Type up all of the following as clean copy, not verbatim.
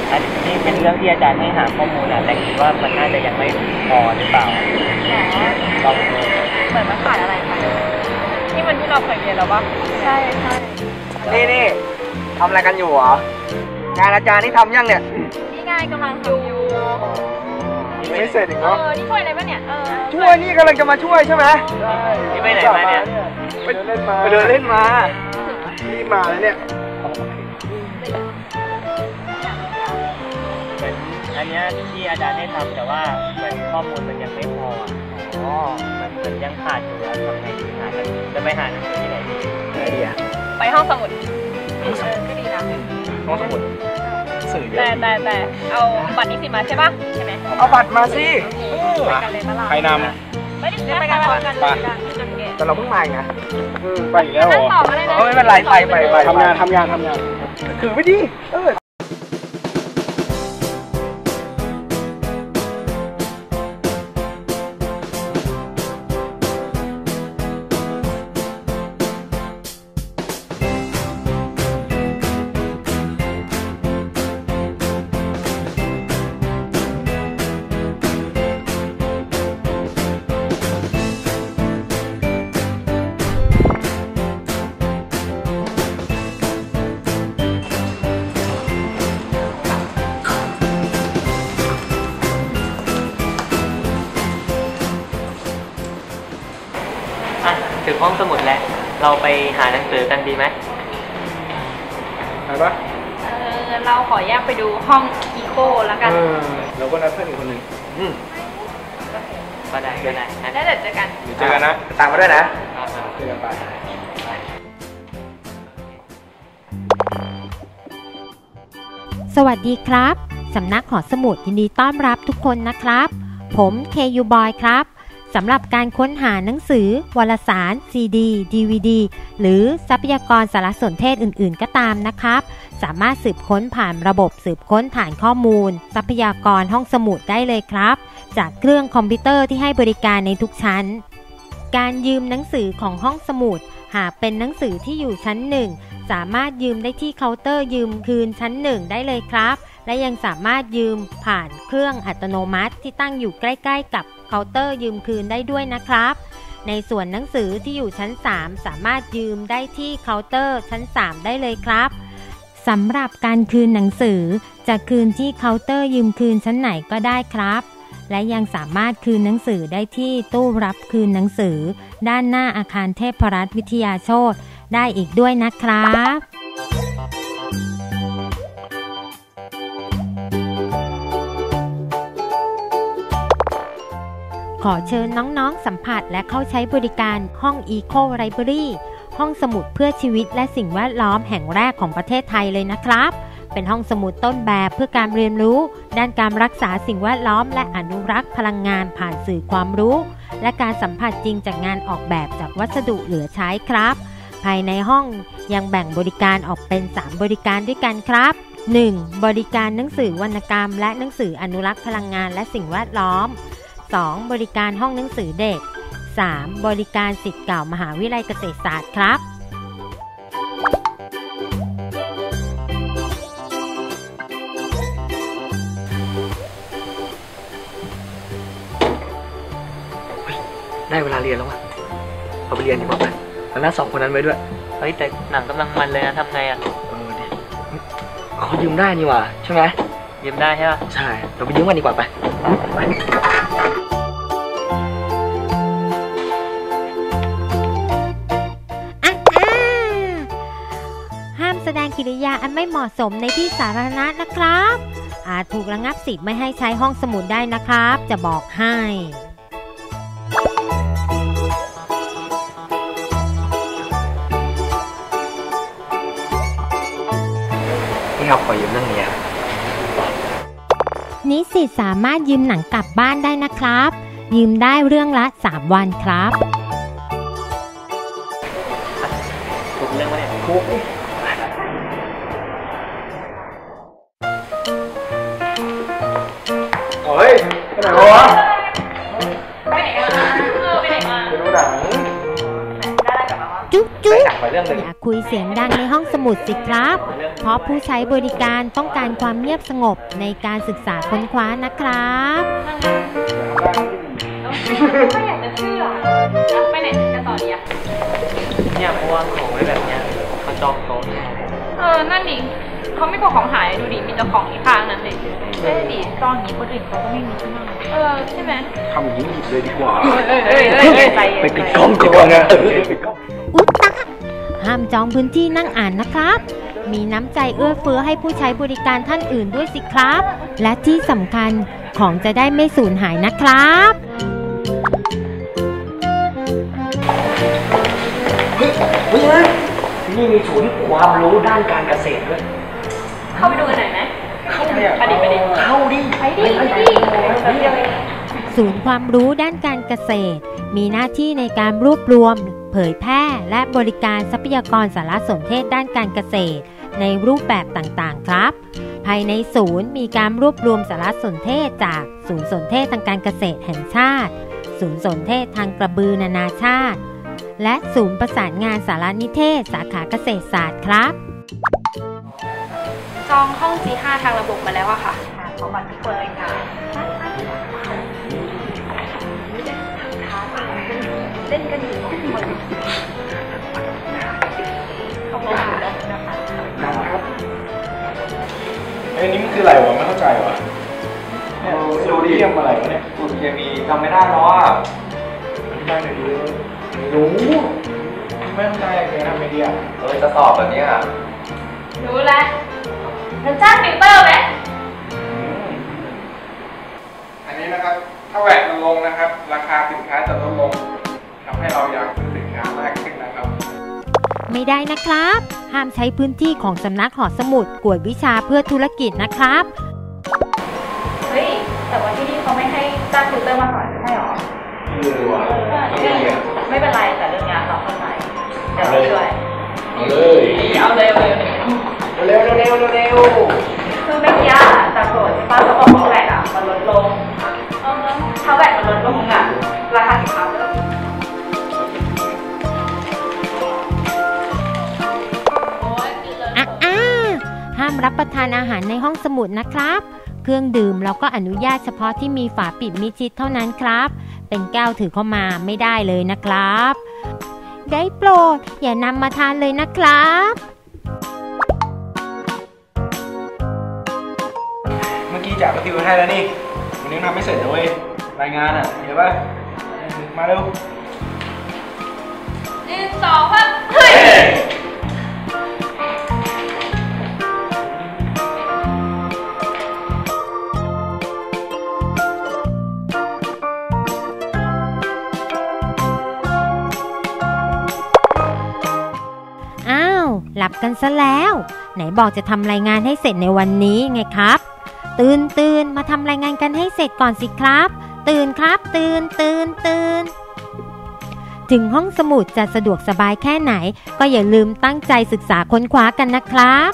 อันนี้เป็นเรื่องที่อาจารย์ให้หาข้อมูลนะแต่คิดว่ามันน่าจะยังไม่พอหรือเปล่าลองดูเหมือนมันขาดอะไรไปที่มันที่เราเคยเรียนแล้วปะใช่นี่ทำอะไรกันอยู่เหรองานอาจารย์นี่ทำยังเนี่ยนี่ไงกำลังดูไม่เสร็จอีกเนาะนี่ช่วยอะไรปะเนี่ยช่วยนี่กำลังจะมาช่วยใช่ไหมใช่นี่ไปไหนมาเนี่ยไปเดินเล่นมารีบมาแล้วเนี่ยอันนี้ที่อาจารย์ให้ทำแต่ว่ามันข้อมูลมันยังไม่พอมันยังขาดอยู่แล้วทำไงดีหากันจะไปหาหนังสือที่ไหนดีไปห้องสมุดก็ดีนะห้องสมุดสื่อเยอะแต่เอาบัตรนิสิตมาใช่ปะใช่ไหมเอาบัตรมาสิใครนำไม่ได้ไปกันแต่เราเพิ่งมาไงไปอีกแล้วไม่เป็นไรไปทำงานคือไม่ดีถึงห้องสมุดแล้วเราไปหาหนังสือกันดีไหมไปปะเราขอแยกไปดูห้องอีโคแล้วกันเราก็นัดเพื่อนอีกคนหนึ่งก็ได้แล้วเดี๋ยวเจอกันนะตามมาด้วยนะเจอกันไปสวัสดีครับสำนักหอสมุดยินดีต้อนรับทุกคนนะครับผมเคยูบอยครับสำหรับการค้นหาหนังสือวารสารซีดีDVD หรือทรัพยากรสารสนเทศอื่นๆก็ตามนะครับสามารถสืบค้นผ่านระบบสืบค้นฐานข้อมูลทรัพยากรห้องสมุดได้เลยครับจากเครื่องคอมพิวเตอร์ที่ให้บริการในทุกชั้นการยืมหนังสือของห้องสมุดหากเป็นหนังสือที่อยู่ชั้น1สามารถยืมได้ที่เคาน์เตอร์ยืมคืนชั้น1ได้เลยครับและยังสามารถยืมผ่านเครื่องอัตโนมัติที่ตั้งอยู่ใกล้ๆกับเคาน์เตอร์ยืมคืนได้ด้วยนะครับในส่วนหนังสือที่อยู่ชั้น3สามารถยืมได้ที่เคาน์เตอร์ชั้น3ได้เลยครับสำหรับการคืนหนังสือจะคืนที่เคาน์เตอร์ยืมคืนชั้นไหนก็ได้ครับและยังสามารถคืนหนังสือได้ที่ตู้รับคืนหนังสือด้านหน้าอาคารเทพรัตน์วิทยาโชติได้อีกด้วยนะครับขอเชิญน้องๆสัมผัสและเข้าใช้บริการห้อง Eco Library ห้องสมุดเพื่อชีวิตและสิ่งแวดล้อมแห่งแรกของประเทศไทยเลยนะครับเป็นห้องสมุดต้นแบบเพื่อการเรียนรู้ด้านการรักษาสิ่งแวดล้อมและอนุรักษ์พลังงานผ่านสื่อความรู้และการสัมผัสจริงจากงานออกแบบจากวัสดุเหลือใช้ครับภายในห้องยังแบ่งบริการออกเป็น3บริการด้วยกันครับ 1. บริการหนังสือวรรณกรรมและหนังสืออนุรักษ์พลังงานและสิ่งแวดล้อม 2. บริการห้องหนังสือเด็ก 3. บริการศิษย์เก่ามหาวิทยาลัยเกษตรศาสตร์ครับได้เวลาเรียนแล้ววะเอาไปเรียนดีกว่าไหมแล้วนัด2 คนนั้นไว้ด้วยเฮ้ยแต่หนังกำลังมันเลยนะทำไงอ่ะดิเขายืมได้นี่หว่าใช่ไหมยืมได้ใช่ป่ะใช่เราไปยืมกันดีกว่าไปห้ามแสดงกิริยาอันไม่เหมาะสมในที่สาธารณะนะครับอาจถูกระงับสิทธิ์ไม่ให้ใช้ห้องสมุดได้นะครับจะบอกให้เราขอยืมเรื่องนี้นิสิตสามารถยืมหนังกลับบ้านได้นะครับยืมได้เรื่องละ3 วันครับถูกเรื่องไหมเนี่ยถูกเฮ้ยไปไหนวะไปไหนมาไปไหนมาไปดูหนังจุ๊บจุ๊บหนังไปเรื่องอย่าคุยเสียงดังในห้องสมุดสิครับ เพราะผู้ใช้บริการต้องการความเงียบสงบในการศึกษาค้นคว้านะครับไม่อยากจะเชื่อไปไหนกันต่อดีอะเนี่ยเพราะว่าของไว้แบบเนี้ยเขาจองโต๊ะนั่นดิเขาไม่กลัวของหายดูดิมีเจ้าของอีกข้างนั้นเลยใช่ดิตอนนี้คนอื่นเขาก็ไม่มีที่นั่งใช่ไหมทำอย่างนี้หยิบเลยดีกว่าไปปิดกล้องก่อนนะปิดกล้องอุ๊ตะห้ามจองพื้นที่นั่งอ่านนะครับ มีน้ำใจเอื้อเฟื้อให้ผู้ใช้บริการท่านอื่นด้วยสิครับ และที่สำคัญของจะได้ไม่สูญหายนะครับเฮ้ยที่นี่มีศูนย์ความรู้ด้านการเกษตรด้วยเข้าไปดูกันหน่อยไหมเข้าเลยอ่ะไปดิเข้าดิไปดิศูนย์ความรู้ด้านการเกษตร มีหน้าที่ในการรวบรวม เผยแพร่และบริการทรัพยากรสารสนเทศด้านการเกษตร ในรูปแบบต่างๆครับ ภายในศูนย์มีการรวบรวมสารสนเทศจากศูนย์สนเทศทางการเกษตรแห่งชาติ ศูนย์สนเทศทางกระบือนานาชาติ และศูนย์ประสานงานสารนิเทศสาขาเกษตรศาสตร์ครับจองห้อง G5 ทางระบบมาแล้วอะค่ะขอบัตรทุกคนเลยค่ะเล่นกันอยู่ทุกคนขอบคุณนะคะไอ้นี่มันคืออะไรวะไม่เข้าใจวะเนี่ยโซเดียมอะไรวะเนี่ยสูตรเคมีจำไม่ได้แล้วอ่ะอธิบายหน่อยดิไม่รู้ไม่เข้าใจเลยทำไงดีอ่ะจะสอบแบบนี้อ่ะรู้แล้วงั้นจ้างติวเตอร์ไหมอันนี้นะครับถ้าแหวกมันลงนะครับ ราคาสินค้าจะลดลงทำให้เราอยากซื้อสินค้ามากขึ้นนะครับไม่ได้นะครับ ห้ามใช้พื้นที่ของสำนักหอสมุดกวดวิชาเพื่อธุรกิจนะครับเฮ้ยแต่ว่าที่นี่เขาไม่ให้จ้างติวเตอร์มาสอนใช่หรอ ไม่เป็นไรแต่เรื่องงานเราเข้าใจเดี๋ยวเราช่วยเอาเลยเอาเลยเร็วคือเมื่อกี้จากโจทย์ป้าเขาบอกว่าแหวนมันลดลงถ้าแหวนมันลดลงราคาสินค้าก็ต้องห้ามรับประทานอาหารในห้องสมุดนะครับ เครื่องดื่มเราก็อนุญาตเฉพาะที่มีฝาปิดมิดชิดเท่านั้นครับ เป็นแก้วถือเข้ามาไม่ได้เลยนะครับ ได้โปรดอย่านำมาทานเลยนะครับเมื่อกี้จ่ายก็ติวให้แล้วนี่วันนี้ทำไม่เสร็จนะเว้ยรายงานอ่ะเห็นป่ะมาเร็ว 1 2 3เฮ้ยอ้าวหลับกันซะแล้ว ไหนบอกจะทำรายงานให้เสร็จในวันนี้ไงครับ ตื่นมาทำรายงานกันให้เสร็จก่อนสิครับ ตื่นครับตื่นถึงห้องสมุดจะสะดวกสบายแค่ไหน ก็อย่าลืมตั้งใจศึกษาค้นคว้ากันนะครับ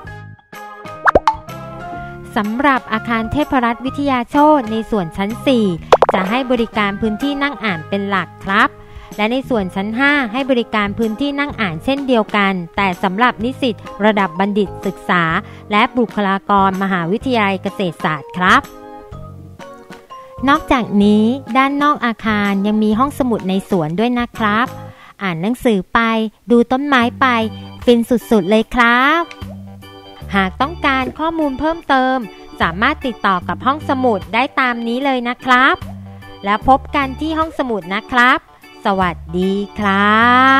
สำหรับอาคารเทพรัตน์วิทยาโชติในส่วนชั้น 4 จะให้บริการพื้นที่นั่งอ่านเป็นหลักครับ และในส่วนชั้น 5 ให้บริการพื้นที่นั่งอ่านเช่นเดียวกัน แต่สำหรับนิสิตระดับบัณฑิตศึกษาและบุคลากรมหาวิทยาลัยเกษตรศาสตร์ครับ นอกจากนี้ด้านนอกอาคารยังมีห้องสมุดในสวนด้วยนะครับ อ่านหนังสือไปดูต้นไม้ไปฟินสุดๆเลยครับ หากต้องการข้อมูลเพิ่มเติมสามารถติดต่อกับห้องสมุดได้ตามนี้เลยนะครับแล้วพบกันที่ห้องสมุดนะครับสวัสดีครับ